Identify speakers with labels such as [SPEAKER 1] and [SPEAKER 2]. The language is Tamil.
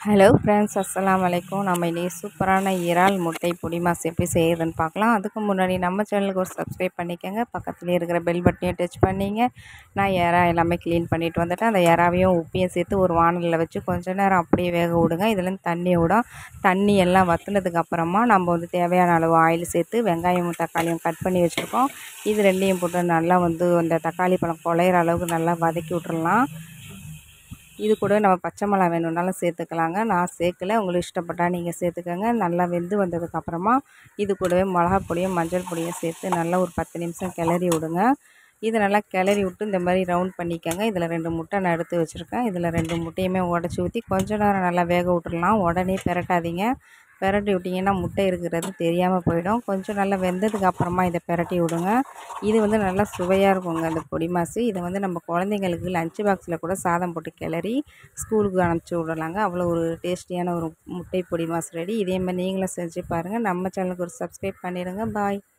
[SPEAKER 1] ஹலோ ஃப்ரெண்ட்ஸ், அஸ்ஸலாமு அலைக்கும். நம்ம இன்றைக்கி சூப்பரான இறால் முட்டை பொடி மாஸ் எப்படி செய்யுதுன்னு பார்க்கலாம். அதுக்கு முன்னாடி நம்ம சேனலுக்கு ஒரு சப்ஸ்கிரைப் பண்ணிக்கோங்க. பக்கத்துலேயே இருக்கிற பெல் பட்டனையும் டச் பண்ணிங்க. நான் இறா எல்லாமே க்ளீன் பண்ணிவிட்டு வந்துட்டேன். அந்த இறாவையும் உப்பையும் சேர்த்து ஒரு வானலில் வச்சு கொஞ்ச நேரம் அப்படியே வேக விடுங்க. இதுலேருந்து தண்ணி விடும். தண்ணி எல்லாம் வற்றினதுக்கப்புறமா நம்ம தேவையான அளவு ஆயில் சேர்த்து வெங்காயமும் தக்காளியும் கட் பண்ணி வச்சுருக்கோம். இது ரெண்டையும் போட்டு நல்லா அந்த தக்காளி பழம் குழையிற அளவுக்கு நல்லா வதக்கி விட்டுறலாம். இது கூட நம்ம பச்சை மிளகா வேணும்னாலும் சேர்த்துக்கலாங்க. நான் சேர்க்கல, உங்களுக்கு இஷ்டப்பட்டால் நீங்கள் சேர்த்துக்கோங்க. நல்லா வெந்து வந்ததுக்கப்புறமா இது கூடவே மிளகா பொடியும் மஞ்சள் பொடியும் சேர்த்து நல்லா ஒரு 10 நிமிஷம் கிளறி விடுங்க. இதை நல்லா கிளறி விட்டு இந்த மாதிரி ரவுண்ட் பண்ணிக்கோங்க. இதில் 2 முட்டை நான் எடுத்து வச்சுருக்கேன். இதில் 2 முட்டையுமே உடச்சி ஊற்றி கொஞ்ச நேரம் நல்லா வேக விட்டுடலாம். உடனே பிரட்டாதீங்க. பிரட்டி விட்டிங்கன்னா முட்டை இருக்கிறது தெரியாமல் போயிடும். கொஞ்சம் நல்லா வெந்ததுக்கு அப்புறமா இதை பிரட்டி விடுங்க. இது நல்லா சுவையாக இருக்குங்க அந்த பொடி மாசு. இதை நம்ம குழந்தைங்களுக்கு லஞ்ச் பாக்ஸில் கூட சாதம் போட்டு கிளறி ஸ்கூலுக்கு அனுப்பிச்சி விடலாங்க. அவ்வளோ ஒரு டேஸ்டியான ஒரு முட்டை பொடி மாஸ் ரெடி. இதே மாதிரி நீங்களும் செஞ்சு பாருங்கள். நம்ம சேனலுக்கு ஒரு சப்ஸ்கிரைப் பண்ணிடுங்க. பாய்.